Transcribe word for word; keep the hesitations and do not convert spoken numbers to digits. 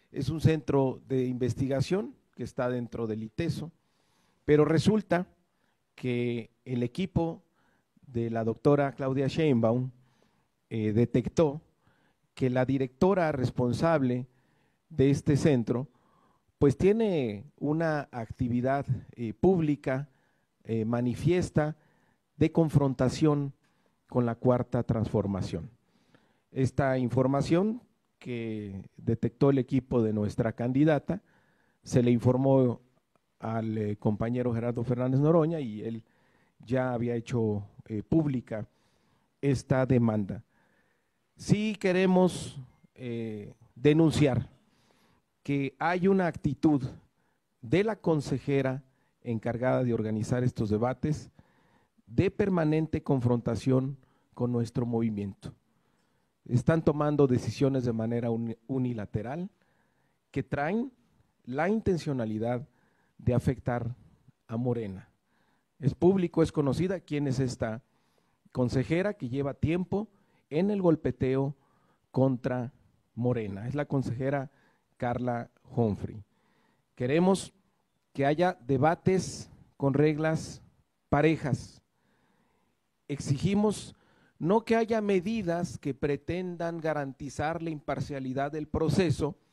es un centro de investigación que está dentro del ITESO, pero resulta que el equipo de la doctora Claudia Sheinbaum eh, detectó que la directora responsable de este centro pues tiene una actividad eh, pública, eh, manifiesta, de confrontación con la cuarta transformación. Esta información que detectó el equipo de nuestra candidata se le informó al eh, compañero Gerardo Fernández Noroña y él ya había hecho eh, pública esta demanda. Sí queremos eh, denunciar que hay una actitud de la consejera encargada de organizar estos debates de permanente confrontación con nuestro movimiento. Están tomando decisiones de manera unilateral que traen la intencionalidad de afectar a Morena. Es público, es conocida quién es esta consejera que lleva tiempo en el golpeteo contra Morena. Es la consejera Carla Humphrey. Queremos que haya debates con reglas parejas. Exigimos no que haya medidas que pretendan garantizar la imparcialidad del proceso,